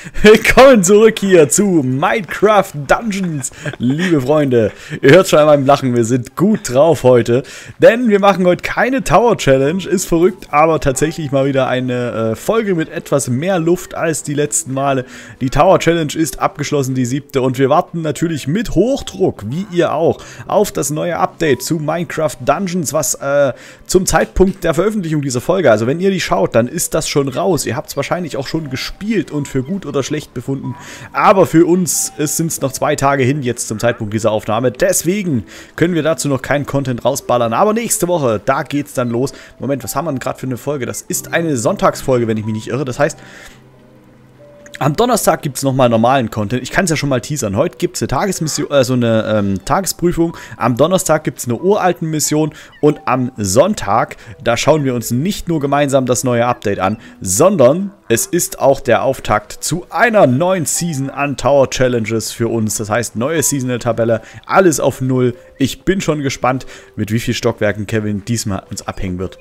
Willkommen zurück hier zu Minecraft Dungeons, liebe Freunde. Ihr hört schon an meinem Lachen, wir sind gut drauf heute, denn wir machen heute keine Tower Challenge, ist verrückt, aber tatsächlich mal wieder eine Folge mit etwas mehr Luft als die letzten Male. Die Tower Challenge ist abgeschlossen, die 7. und wir warten natürlich mit Hochdruck, wie ihr auch, auf das neue Update zu Minecraft Dungeons, was zum Zeitpunkt der Veröffentlichung dieser Folge, also wenn ihr die schaut, dann ist das schon raus. Ihr habt es wahrscheinlich auch schon gespielt und für gut oder schlecht befunden. Aber für uns sind es noch 2 Tage hin jetzt zum Zeitpunkt dieser Aufnahme. Deswegen können wir dazu noch keinen Content rausballern. Aber nächste Woche, da geht's dann los. Moment, was haben wir denn gerade für eine Folge? Das ist eine Sonntagsfolge, wenn ich mich nicht irre. Das heißt, am Donnerstag gibt es nochmal normalen Content. Ich kann es ja schon mal teasern. Heute gibt es eine Tagesmission, eine Tagesprüfung. Am Donnerstag gibt es eine uralten Mission. Und am Sonntag, da schauen wir uns nicht nur gemeinsam das neue Update an, sondern es ist auch der Auftakt zu einer neuen Season an Tower Challenges für uns. Das heißt, neue Season-Tabelle, alles auf 0. Ich bin schon gespannt, mit wie vielen Stockwerken Kevin diesmal uns abhängen wird.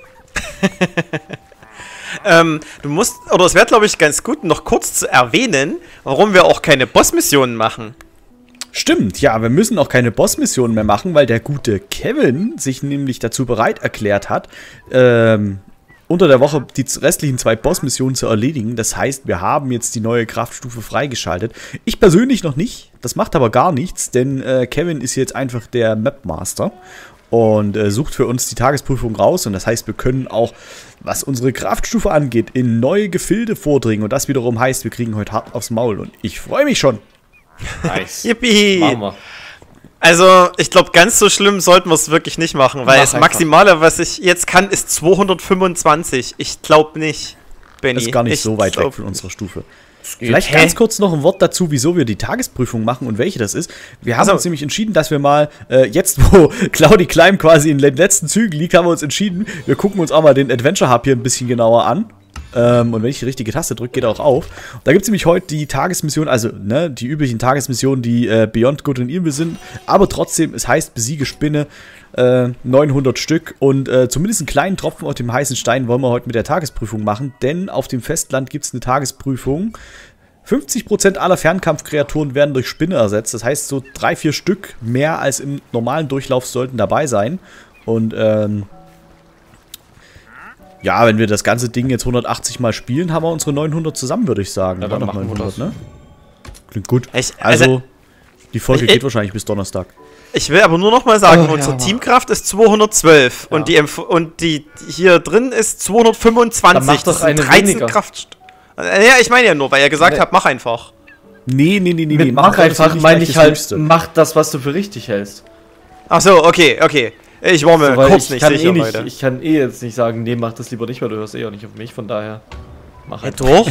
Du musst, oder es wäre, glaube ich, ganz gut, noch kurz zu erwähnen, warum wir auch keine Bossmissionen machen. Stimmt, ja, wir müssen auch keine Bossmissionen mehr machen, weil der gute Kevin sich nämlich dazu bereit erklärt hat, unter der Woche die restlichen 2 Bossmissionen zu erledigen. Das heißt, wir haben jetzt die neue Kraftstufe freigeschaltet. Ich persönlich noch nicht, das macht aber gar nichts, denn Kevin ist jetzt einfach der Mapmaster. Und sucht für uns die Tagesprüfung raus. Und das heißt, wir können auch, was unsere Kraftstufe angeht, in neue Gefilde vordringen. Und das wiederum heißt, wir kriegen heute hart aufs Maul. Und ich freue mich schon. Nice. Yippie! Machen wir. Also, ich glaube, ganz so schlimm sollten wir es wirklich nicht machen. Weil das Maximale, was ich jetzt kann, ist 225. Ich glaube nicht, Benny. Das ist gar nicht so weit weg von unserer Stufe. Vielleicht ganz kurz noch ein Wort dazu, wieso wir die Tagesprüfung machen und welche das ist. Wir haben uns nämlich entschieden, dass wir mal, jetzt wo Claudi Climb quasi in den letzten Zügen liegt, haben wir uns entschieden, wir gucken uns auch mal den Adventure Hub hier ein bisschen genauer an. Und wenn ich die richtige Taste drücke, geht er auch auf. Da gibt es nämlich heute die Tagesmission, also ne, die üblichen Tagesmissionen, die Beyond Good and Evil sind. Aber trotzdem, es heißt besiege Spinne, 900 Stück. Und zumindest einen kleinen Tropfen auf dem heißen Stein wollen wir heute mit der Tagesprüfung machen. Denn auf dem Festland gibt es eine Tagesprüfung. 50% aller Fernkampfkreaturen werden durch Spinne ersetzt. Das heißt, so 3-4 Stück mehr als im normalen Durchlauf sollten dabei sein. Und ja, wenn wir das ganze Ding jetzt 180 Mal spielen, haben wir unsere 900 zusammen, würde ich sagen. Ja, dann machen 900, wir das. Ne? Klingt gut. Also, die Folge geht wahrscheinlich bis Donnerstag. Ich will aber nur noch mal sagen, unsere Teamkraft ist 212 und die hier drin ist 225. Dann mach doch eine 13 Kraft. Ja, ich meine ja nur, weil ihr gesagt habt, mach einfach. Nee. Mach einfach, meine ich halt, mach das, was du für richtig hältst. Ach so, okay. Ich war mir kurz nicht sicher, Leute. Ich kann jetzt nicht sagen, nee, mach das lieber nicht, weil du hörst auch nicht auf mich, von daher mach halt. Doch?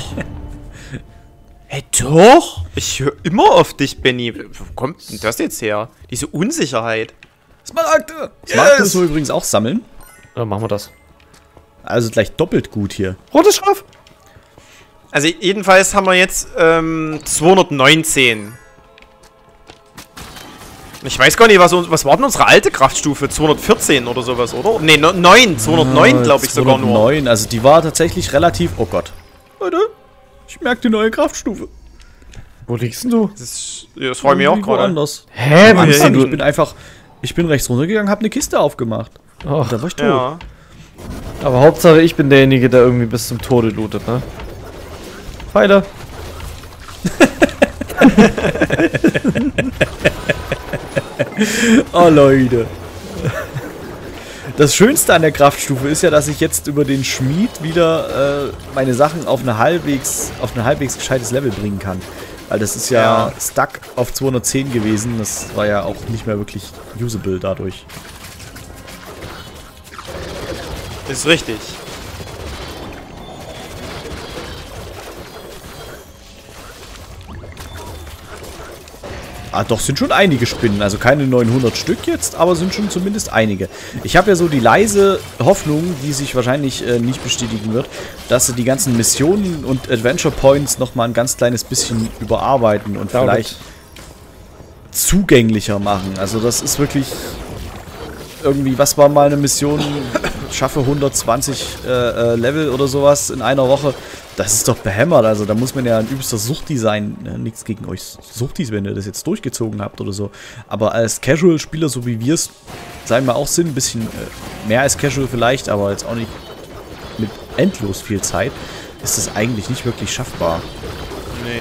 Doch? Ich höre immer auf dich, Benny. Wo kommt denn das jetzt her? Diese Unsicherheit. Smaragde! Smaragde müssen wir übrigens auch sammeln. Ja, machen wir das. Also gleich doppelt gut hier. Rotes Schaf! Also jedenfalls haben wir jetzt 219. Ich weiß gar nicht, was war denn unsere alte Kraftstufe? 214 oder sowas, oder? Ne, 209 glaube ich sogar nur. 209, also die war tatsächlich relativ... Oh Gott. Leute, ich merke die neue Kraftstufe. Wo liegst denn du? Das freut mich auch gerade. Anders. Hä? Ich bin rechts runtergegangen, hab eine Kiste aufgemacht. Oh, da war ich tot. Ja. Aber Hauptsache ich bin derjenige, der irgendwie bis zum Tode lootet, ne? Pfeile. Oh Leute. Das Schönste an der Kraftstufe ist ja, dass ich jetzt über den Schmied wieder meine Sachen auf ein halbwegs gescheites Level bringen kann. Weil das ist ja stuck auf 210 gewesen. Das war ja auch nicht mehr wirklich usable dadurch. Ist richtig. Ah, doch, sind schon einige Spinnen. Also keine 900 Stück jetzt, aber sind schon zumindest einige. Ich habe ja so die leise Hoffnung, die sich wahrscheinlich nicht bestätigen wird, dass sie die ganzen Missionen und Adventure Points nochmal ein ganz kleines bisschen überarbeiten und vielleicht zugänglicher machen. Also das ist wirklich irgendwie, was war mal eine Mission, schaffe 120 Level oder sowas in einer Woche. Das ist doch behämmert, also da muss man ja ein übelster Suchti sein. Nichts gegen euch Suchtis, wenn ihr das jetzt durchgezogen habt oder so. Aber als Casual-Spieler, so wie wir es, seien wir auch sind, ein bisschen mehr als Casual vielleicht, aber jetzt auch nicht mit endlos viel Zeit, ist das eigentlich nicht wirklich schaffbar. Nee.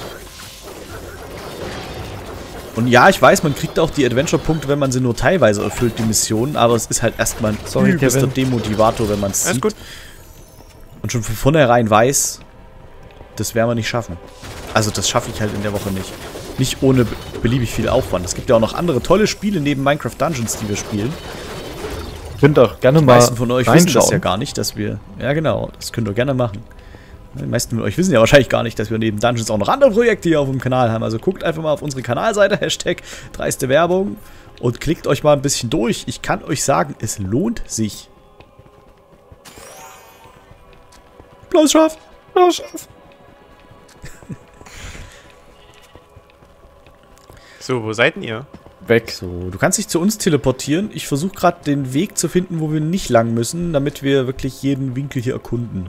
Und ja, ich weiß, man kriegt auch die Adventure-Punkte, wenn man sie nur teilweise erfüllt, die Missionen, aber es ist halt erstmal ein übelster Demotivator, wenn man es sieht. Gut. Und schon von vornherein weiß, das werden wir nicht schaffen. Also das schaffe ich halt in der Woche nicht. Nicht ohne beliebig viel Aufwand. Es gibt ja auch noch andere tolle Spiele neben Minecraft Dungeons, die wir spielen. Könnt auch gerne mal die meisten von euch wissen das ja gar nicht, dass wir... Ja genau, das könnt ihr gerne machen. Die meisten von euch wissen ja wahrscheinlich gar nicht, dass wir neben Dungeons auch noch andere Projekte hier auf dem Kanal haben. Also guckt einfach mal auf unsere Kanalseite, Hashtag dreiste Werbung, und klickt euch mal ein bisschen durch. Ich kann euch sagen, es lohnt sich. Blausschaf! Blausschaf! So, wo seid denn ihr? Weg. So, du kannst dich zu uns teleportieren. Ich versuche gerade den Weg zu finden, wo wir nicht lang müssen, damit wir wirklich jeden Winkel hier erkunden.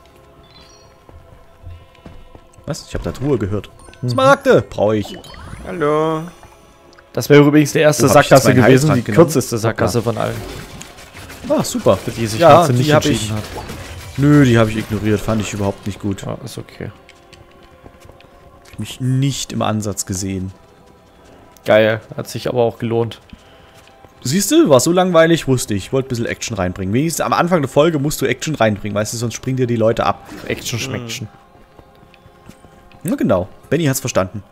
Was? Ich habe da Truhe gehört. Smaragde! Brauche ich. Hallo. Das wäre übrigens die erste Sackgasse gewesen, die kürzeste Sackgasse von allen. Ah, super. Für die sich Katze nicht entschieden hat. Nö, die habe ich ignoriert. Fand ich überhaupt nicht gut. Ja, ist okay. Hab mich nicht im Ansatz gesehen. Geil. Hat sich aber auch gelohnt. Siehst du, war so langweilig, wusste ich. Ich wollte ein bisschen Action reinbringen. Wenigstens am Anfang der Folge musst du Action reinbringen, weißt du, sonst springen dir die Leute ab. Action schmeckchen. Na genau. Benny hat's verstanden.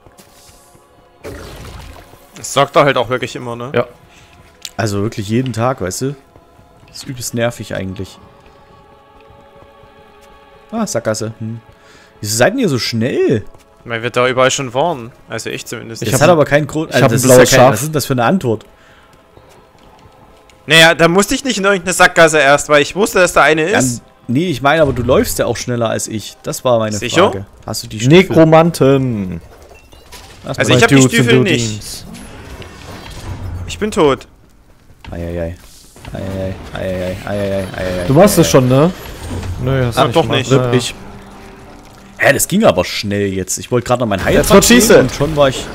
Das sagt er halt auch wirklich immer, ne? Ja. Also wirklich jeden Tag, weißt du? Das ist übelst nervig eigentlich. Ah, Sackgasse. Wieso seid ihr so schnell? Weil wir da überall schon waren. Also ich zumindest. Das hat aber keinen Grund. Ich habe ein blaues Schaf. Was ist das für eine Antwort? Naja, da musste ich nicht in irgendeine Sackgasse erst, weil ich wusste, dass da eine ist. Nee, ich meine, aber du läufst ja auch schneller als ich. Das war meine Frage. Hast du die Stiefel? Nekromanten. Also ich habe die Stiefel nicht. Ich bin tot. Eieiei. Eieiei. Eieiei. Eieiei. Eieiei. Du machst es schon, ne? Nö, hast du doch nicht. Ich. Hä, das ging aber schnell jetzt. Ich wollte gerade noch mein Heil und schon war ich...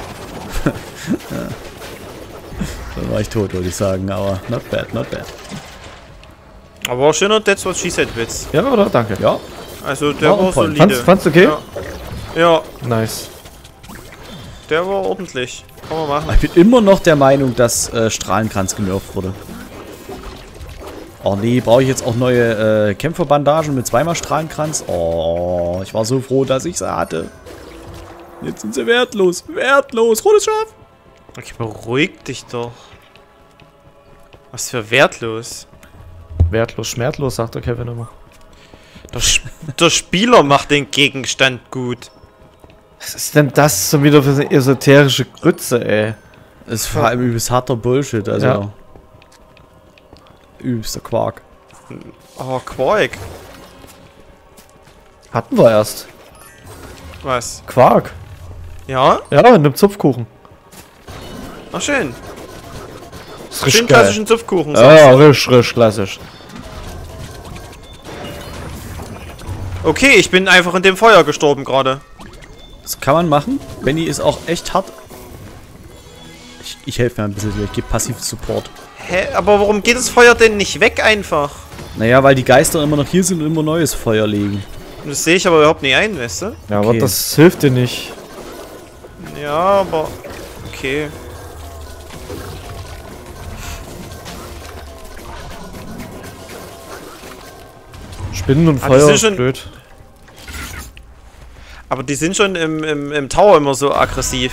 Dann war ich tot, würde ich sagen. Aber not bad, not bad. Aber auch schöner That's What She Said Witz. Ja, oder? Danke. Ja. Also der war solide. Fandst du okay? Ja. Nice. Der war ordentlich. Kann man machen. Ich bin immer noch der Meinung, dass Strahlenkranz genervt wurde. Oh nee, brauche ich jetzt auch neue Kämpferbandagen mit zweimal Strahlenkranz? Oh, ich war so froh, dass ich sie hatte. Jetzt sind sie wertlos. Wertlos. Rotes Schaf. Okay, beruhig dich doch. Was für wertlos? Wertlos, schmerzlos, sagt der Kevin immer. Der Spieler macht den Gegenstand gut. Was ist denn das schon wieder für eine esoterische Grütze, ey? Das ist vor allem übelst harter Bullshit, also. Ja. Übelster Quark. Oh, Quark. Hatten wir erst. Was? Quark. Ja? Ja, in einem Zupfkuchen. Ach, schön. Schön klassischen Zupfkuchen. Ja, richtig klassisch. Okay, ich bin einfach in dem Feuer gestorben gerade. Das kann man machen. Benny ist auch echt hart. Ich helfe mir ein bisschen hier. Ich gebe passiv Support. Hä? Aber warum geht das Feuer denn nicht weg einfach? Naja, weil die Geister immer noch hier sind und immer neues Feuer legen. Das sehe ich aber überhaupt nicht ein, weißt du? Ja, aber das hilft dir nicht. Ja, aber... Okay. Spinnen und Feuer ist blöd. Aber die sind schon im Tower immer so aggressiv.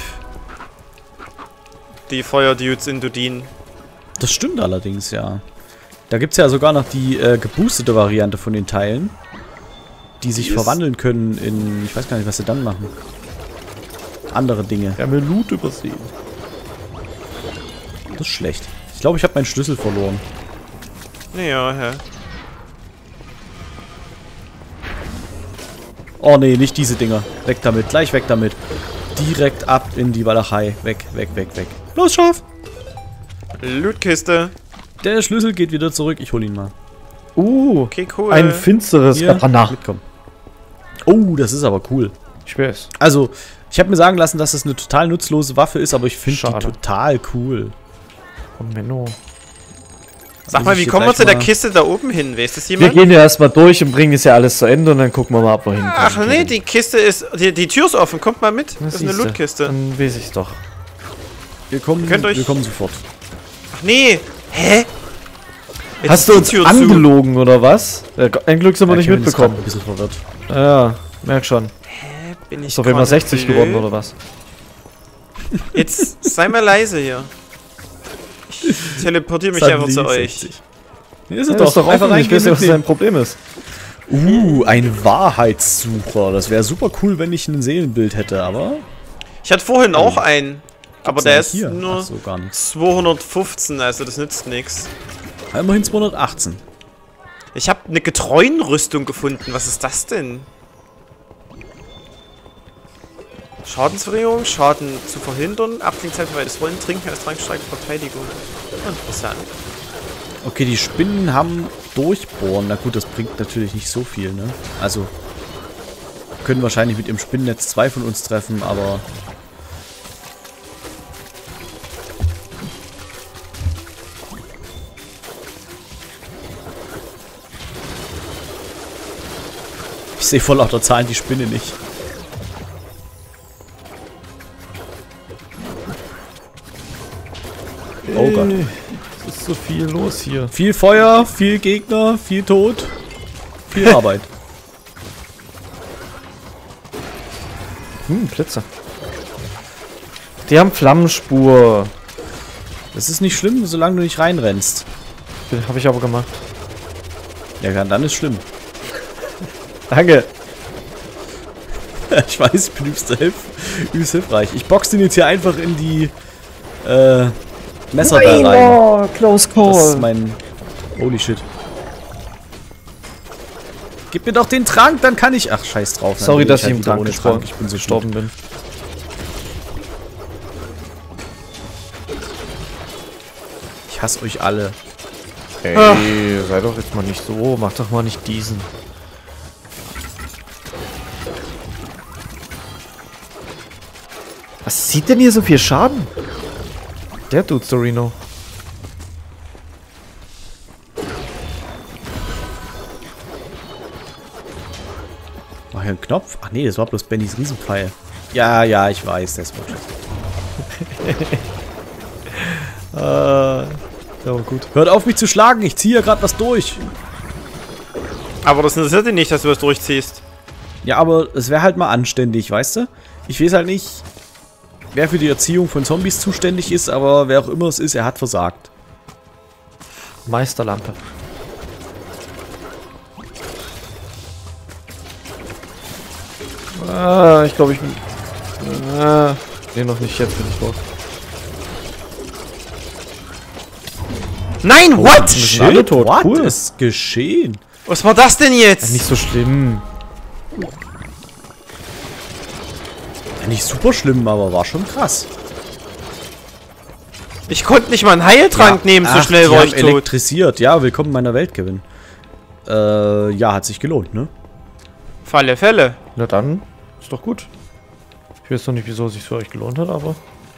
Die Feuerdudes in Dudin. Das stimmt allerdings, ja. Da gibt es ja sogar noch die geboostete Variante von den Teilen. Die sich verwandeln können in... Ich weiß gar nicht, was sie dann machen. Andere Dinge. Wir haben ja Loot übersehen. Das ist schlecht. Ich glaube, ich habe meinen Schlüssel verloren. Ja, hä? Oh nee, nicht diese Dinger. Weg damit, gleich weg damit. Direkt ab in die Walachei. Weg, weg, weg, weg. Los, Schaf! Lootkiste. Der Schlüssel geht wieder zurück. Ich hol ihn mal. Okay, cool. Ein finsteres Katana. Mitkommen. Oh, das ist aber cool. Ich weiß. Also, ich habe mir sagen lassen, dass das eine total nutzlose Waffe ist, aber ich finde die total cool. Oh, Menno. Sag mal, wie kommen wir zu der Kiste da oben hin? Weiß das jemand? Wir gehen ja erstmal durch und bringen das ja alles zu Ende und dann gucken wir mal, ob wir hinkommen. Ach nee, die Kiste ist. Die Tür ist offen, kommt mal mit. Das ist eine Lootkiste. Dann weiß ich's doch. Wir kommen sofort. Ach nee! Hä? Jetzt hast du uns angelogen oder was? Ein Glück sind wir nicht mitbekommen. Ein bisschen verwirrt. Ja, merk schon. Hä? Bin ich ist doch immer 60 geworden oder was? Jetzt sei mal leise hier. Ich teleportiere mich einfach zu euch. Hier ist es doch einfach rein. Ich weiß nicht, was dein Problem ist. Ein Wahrheitssucher. Das wäre super cool, wenn ich ein Seelenbild hätte, aber... Ich hatte vorhin auch einen. Aber der ist hier? nur so, gar 215, also das nützt nichts. Immerhin 218. Ich habe eine Getreuen-Rüstung gefunden. Was ist das denn? Schadensverringerung, Schaden zu verhindern, Abklingzeit für weites Rollen, Trinken als Trank steigt Verteidigung. Interessant. Okay, die Spinnen haben Durchbohren. Na gut, das bringt natürlich nicht so viel, ne? Also, können wahrscheinlich mit ihrem Spinnennetz 2 von uns treffen, aber... Ich sehe vor lauter Zahlen die Spinne nicht. Oh Gott. Es ist so viel los hier. Viel Feuer, viel Gegner, viel Tod, viel Arbeit. Blitze. Die haben Flammenspur. Das ist nicht schlimm, solange du nicht reinrennst. Habe ich aber gemacht. Ja, dann ist schlimm. Danke. Ich weiß, ich bin übelst hilfreich. Ich box den jetzt hier einfach in die Messer da rein. Oh, close call. Das ist mein... Holy shit. Gib mir doch den Trank, dann kann ich... Ach, scheiß drauf. Sorry, dass ich halt im Trank gestorben Ich bin so gestorben bin. Ich hasse euch alle. Ey, sei doch jetzt mal nicht so. Mach doch mal nicht diesen. Was zieht denn hier so viel Schaden? Der Dude, Storino. War hier ein Knopf? Ach nee, das war bloß Bennys Riesenpfeil. Ja, ja, ich weiß, das wird ja, gut. Hört auf, mich zu schlagen, ich ziehe ja gerade was durch. Aber das interessiert dich nicht, dass du was durchziehst. Ja, aber es wäre halt mal anständig, weißt du? Ich weiß halt nicht, wer für die Erziehung von Zombies zuständig ist, aber wer auch immer es ist, er hat versagt. Meisterlampe. Ich glaube, nee, noch nicht, jetzt bin ich tot. Nein, what? Shit, alle tot. What cool. Ist geschehen? Was war das denn jetzt? Ja, nicht so schlimm. Ja, nicht super schlimm, aber war schon krass. Ich konnte nicht mal einen Heiltrank nehmen, so schnell war ich tot. Elektrisiert, ja, willkommen in meiner Welt, Kevin. Ja, hat sich gelohnt, ne? Auf alle Fälle. Na dann, ist doch gut. Ich weiß noch nicht, wieso es sich für euch gelohnt hat, aber...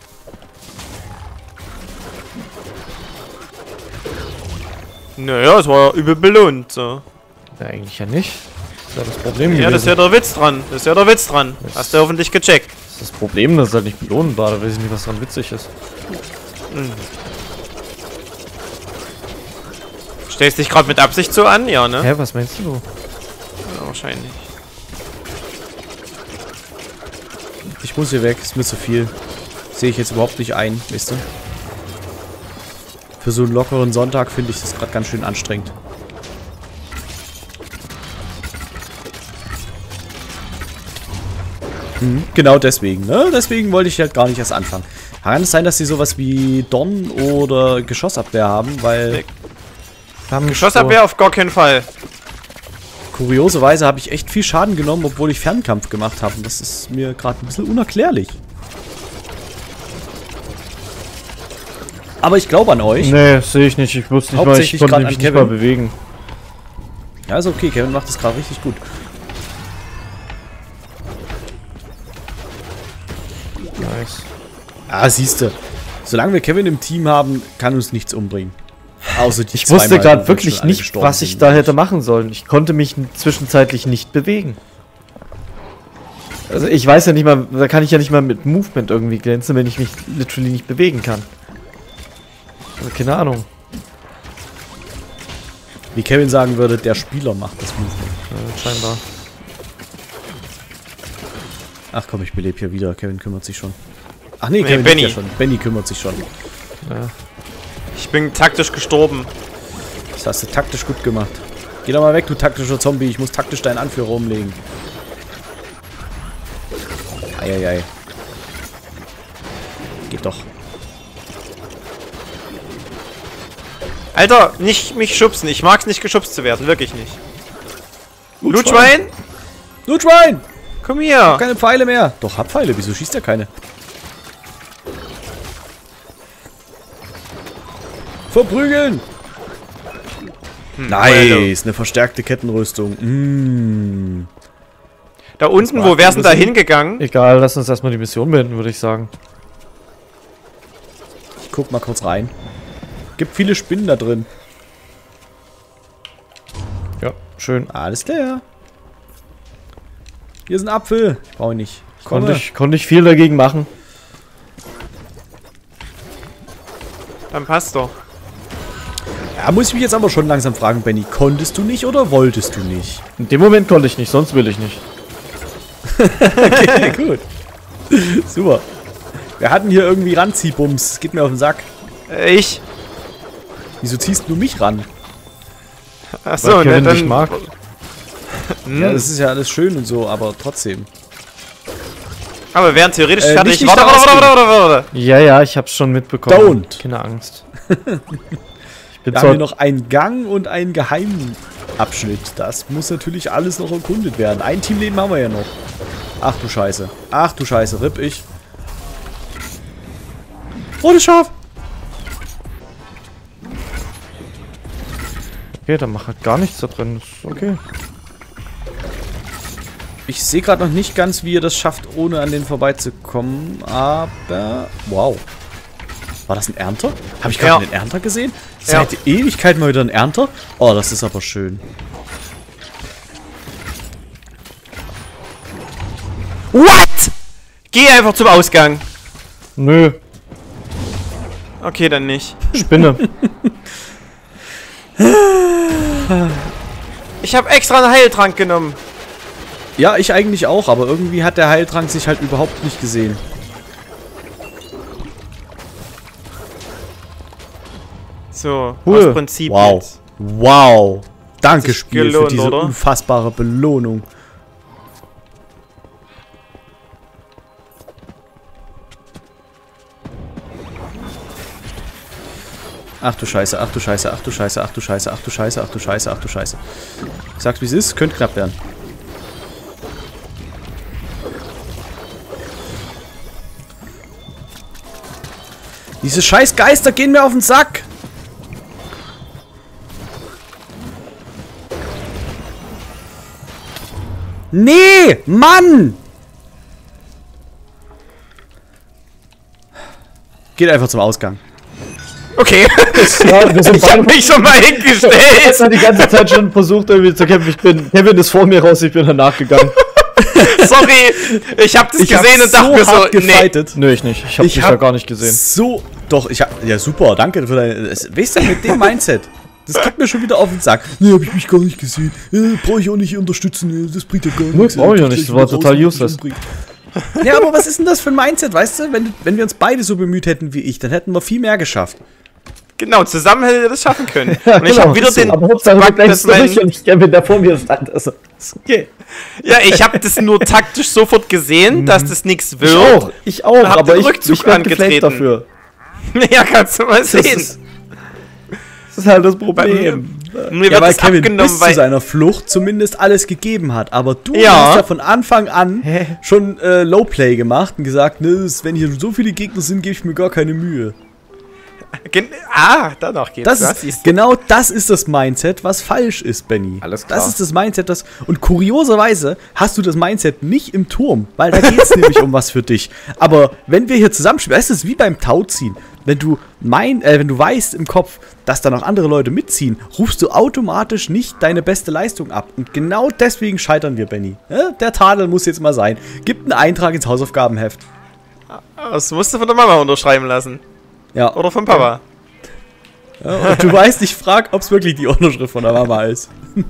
Naja, es war übel belohnt, so. Ja, eigentlich ja nicht. Das ist ja das Problem gewesen. Ja, das ist ja der Witz dran. Das ist ja der Witz dran. Hast du hoffentlich gecheckt. Das ist das Problem, dass es halt nicht belohnt war. Da weiß ich nicht, was dran witzig ist. Stellst dich gerade mit Absicht so an? Ja, ne? Hä, was meinst du? Ja, wahrscheinlich. Ich muss hier weg, ist mir zu viel. Sehe ich jetzt überhaupt nicht ein, weißt du? Für so einen lockeren Sonntag finde ich das gerade ganz schön anstrengend. Genau deswegen, ne? Deswegen wollte ich halt gar nicht erst anfangen. Kann es sein, dass sie sowas wie Dorn oder Geschossabwehr haben, weil... Geschossabwehr auf gar keinen Fall. Kurioserweise habe ich echt viel Schaden genommen, obwohl ich Fernkampf gemacht habe. Und das ist mir gerade ein bisschen unerklärlich. Aber ich glaube an euch. Nee, sehe ich nicht. Ich wusste nicht mal, ich konnte mich nicht mal bewegen. Ja, ist okay. Kevin macht das gerade richtig gut. Nice. Ah, siehste. Solange wir Kevin im Team haben, kann uns nichts umbringen. Außer die Ich wusste gerade wirklich nicht, was ich da hätte machen sollen. Ich konnte mich zwischenzeitlich nicht bewegen. Also ich weiß ja nicht mal, da kann ich ja nicht mal mit Movement irgendwie glänzen, wenn ich mich literally nicht bewegen kann. Also keine Ahnung. Wie Kevin sagen würde, der Spieler macht das Movement. Scheinbar. Ach komm, ich belebe hier wieder. Kevin kümmert sich schon. Ach nee, Nee, Kevin Benny. ja schon. Benny kümmert sich schon. Ja. Ich bin taktisch gestorben. Das hast du taktisch gut gemacht. Geh doch mal weg, du taktischer Zombie. Ich muss taktisch deinen Anführer umlegen. Eieiei. Geht doch. Alter, nicht mich schubsen. Ich mag's nicht geschubst zu werden. Wirklich nicht. Blutschwein? Blutschwein! Komm hier. Keine Pfeile mehr. Doch, hab Pfeile. Wieso schießt er keine? Verprügeln! Nice, eine verstärkte Kettenrüstung. Da unten, wo wär's denn da hingegangen? Egal, lass uns erstmal die Mission beenden, würde ich sagen. Ich guck mal kurz rein. Gibt viele Spinnen da drin. Ja, schön. Alles klar. Hier ist ein Apfel. Ich brauche ihn nicht. Konnte ich viel dagegen machen. Dann passt doch. Ja, muss ich mich jetzt aber schon langsam fragen, Benny. Konntest du nicht oder wolltest du nicht? In dem Moment konnte ich nicht, sonst will ich nicht. Okay, gut. Super. Wir hatten hier irgendwie Ranziehbums. Das geht mir auf den Sack. Ich? Wieso ziehst du mich ran? Achso, Weil Kevin dann... dich mag. Ja, das ist ja alles schön und so, aber trotzdem. Aber wir wären theoretisch fertig. nicht Warte. Ja, ich hab's schon mitbekommen. Don't. Keine Angst. Ich bin Wir haben hier noch einen Gang und einen Geheimabschnitt. Das muss natürlich alles noch erkundet werden. Ein Teamleben haben wir ja noch. Ach du Scheiße. Ach du Scheiße. Ripp ich. Rotes Schaf. Okay, dann mach halt gar nichts da drin. Das ist okay. Ich sehe gerade noch nicht ganz, wie ihr das schafft, ohne an den vorbeizukommen. Aber... Wow. War das ein Ernter? Habe ich gerade einen Ernter gesehen? Seit Ewigkeit mal wieder ein Ernter? Oh, das ist aber schön. What? Geh einfach zum Ausgang. Nö, Okay, dann nicht. Spinne. Ich habe extra einen Heiltrank genommen. Ja, ich eigentlich auch, aber irgendwie hat der Heiltrank sich halt überhaupt nicht gesehen. So, Cool. aus Prinzip Wow. jetzt. Wow. Danke, sich Spiel, gelohnt, für diese oder? unfassbare Belohnung. Ach du Scheiße, ach du Scheiße, ach du Scheiße, ach du Scheiße, ach du Scheiße, ach du Scheiße, ach du Scheiße. Ich sag's wie es ist, könnte knapp werden. Diese scheiß Geister gehen mir auf den Sack. Nee, Mann! Geht einfach zum Ausgang. Okay. Ja, wir sind Ich habe mich schon mal hingestellt. Ich habe die ganze Zeit schon versucht, irgendwie zu kämpfen. Kevin ist vor mir raus, ich bin danach gegangen. Sorry, ich habe das gesehen und dachte mir so, nee. gefightet. Nö, ich nicht. Ich habe dich da gar nicht gesehen. So, doch, ich hab, ja super, danke für deine, weißt du, mit dem Mindset, das geht mir schon wieder auf den Sack. Nee, hab ich mich gar nicht gesehen, brauche ich auch nicht unterstützen, das bringt ja gar nichts. Brauche ich auch nicht, das war total useless. Ja, aber was ist denn das für ein Mindset, weißt du, wenn wir uns beide so bemüht hätten wie ich, dann hätten wir viel mehr geschafft. Genau, zusammen hätte ihr das schaffen können. Ja, und ich genau, habe wieder den aber Hauptsache, Bug, du bleibst dass mein, durch und ich Kevin, der vor mir stand. Also, ist okay. ja, ich habe das nur taktisch sofort gesehen, dass das nichts wird. Ich auch, Hab aber den ich Rückzug werd geflamed angetreten. dafür. Ja, kannst du mal sehen. Das ist halt das Problem. Mir Ja, wird weil das Kevin abgenommen, bis zu weil... seiner Flucht zumindest alles gegeben hat. Aber du Ja. hast ja von Anfang an schon Lowplay gemacht und gesagt, ne, wenn hier so viele Gegner sind, gebe ich mir gar keine Mühe. Danach geht's. Genau das ist das Mindset, was falsch ist, Benny. Alles klar. Das ist das Mindset, und kurioserweise hast du das Mindset nicht im Turm, weil da geht es nämlich um was für dich. Aber wenn wir hier zusammenspielen, das ist wie beim Tauziehen. Wenn du weißt im Kopf, dass da noch andere Leute mitziehen, rufst du automatisch nicht deine beste Leistung ab. Und genau deswegen scheitern wir, Benny. Ja, der Tadel muss jetzt mal sein. Gib einen Eintrag ins Hausaufgabenheft. Das musst du von der Mama unterschreiben lassen. Ja. Oder vom Papa. Ja, und du weißt, ich frage, ob es wirklich die Unterschrift von der Mama ist.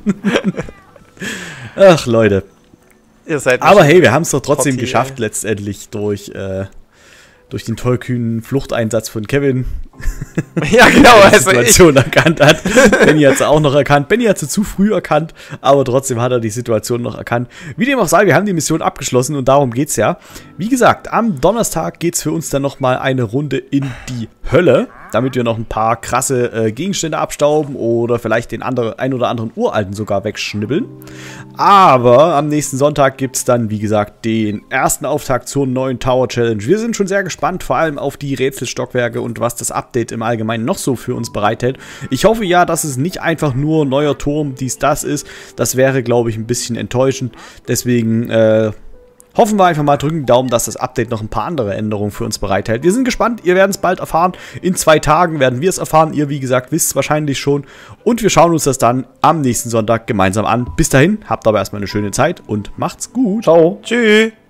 Ach, Leute. Ihr seid aber hey, wir haben es doch trotzdem geschafft, letztendlich durch den tollkühnen Fluchteinsatz von Kevin. Ja, genau. Der die Situation erkannt hat. Benny hat es auch noch erkannt. Benny hat sie zu früh erkannt, aber trotzdem hat er die Situation noch erkannt. Wie dem auch sei, wir haben die Mission abgeschlossen und darum geht's ja. Wie gesagt, am Donnerstag geht's für uns dann nochmal eine Runde in die Hölle, damit wir noch ein paar krasse Gegenstände abstauben oder vielleicht den ein oder anderen uralten sogar wegschnibbeln. Aber am nächsten Sonntag gibt es dann, wie gesagt, den ersten Auftakt zur neuen Tower Challenge. Wir sind schon sehr gespannt, vor allem auf die Rätselstockwerke und was das Update im Allgemeinen noch so für uns bereithält. Ich hoffe ja, dass es nicht einfach nur neuer Turm, das ist. Das wäre, glaube ich, ein bisschen enttäuschend. Deswegen hoffen wir einfach mal, drücken die Daumen, dass das Update noch ein paar andere Änderungen für uns bereithält. Wir sind gespannt, ihr werdet es bald erfahren. In 2 Tagen werden wir es erfahren. Ihr, wie gesagt, wisst es wahrscheinlich schon. Und wir schauen uns das dann am nächsten Sonntag gemeinsam an. Bis dahin, habt aber erstmal eine schöne Zeit und macht's gut. Ciao. Tschüss.